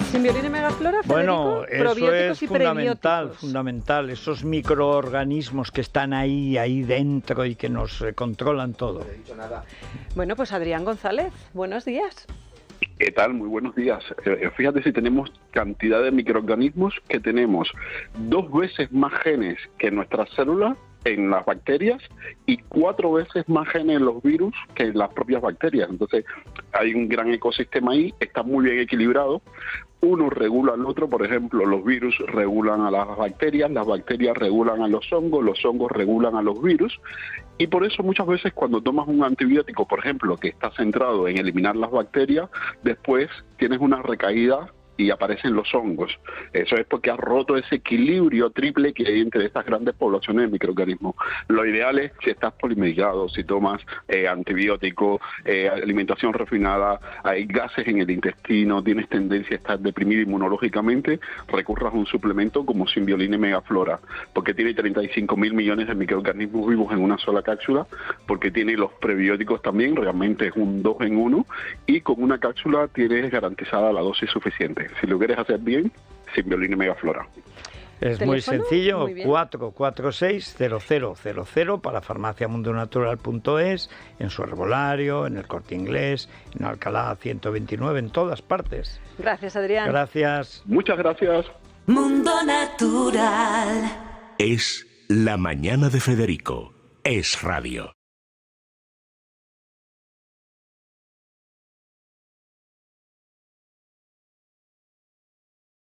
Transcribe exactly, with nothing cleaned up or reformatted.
Simbiolina y Megaflora, Bueno, Federico, eso es y fundamental, prebióticos. fundamental. Esos microorganismos que están ahí, ahí dentro y que nos eh, controlan todo. Bueno, pues Adrián González, buenos días. ¿Qué tal? Muy buenos días. Eh, fíjate si tenemos cantidad de microorganismos que tenemos dos veces más genes que nuestras células en las bacterias y cuatro veces más genes en los virus que en las propias bacterias. Entonces hay un gran ecosistema ahí, está muy bien equilibrado. Uno regula al otro, por ejemplo, los virus regulan a las bacterias, las bacterias regulan a los hongos, los hongos regulan a los virus, y por eso muchas veces cuando tomas un antibiótico, por ejemplo, que está centrado en eliminar las bacterias, después tienes una recaída y aparecen los hongos. Eso es porque has roto ese equilibrio triple que hay entre estas grandes poblaciones de microorganismos. Lo ideal es, si estás polimedicado, si tomas eh, antibióticos, eh, alimentación refinada, hay gases en el intestino, tienes tendencia a estar deprimido inmunológicamente, recurras a un suplemento como Simbiolina y Megaflora, porque tiene treinta y cinco mil millones de microorganismos vivos en una sola cápsula, porque tiene los prebióticos también, realmente es un dos en uno, y con una cápsula tienes garantizada la dosis suficiente. Si lo quieres hacer bien, Simbiolina y Megaflora. Es ¿Teléfono? muy sencillo, Muy bien. cuatro cuatro seis cero cero cero cero para farmacia mundo natural punto es, en su herbolario, en el Corte Inglés, en Alcalá ciento veintinueve, en todas partes. Gracias, Adrián. Gracias. Muchas gracias. Mundo Natural. Es La Mañana de Federico. Es radio.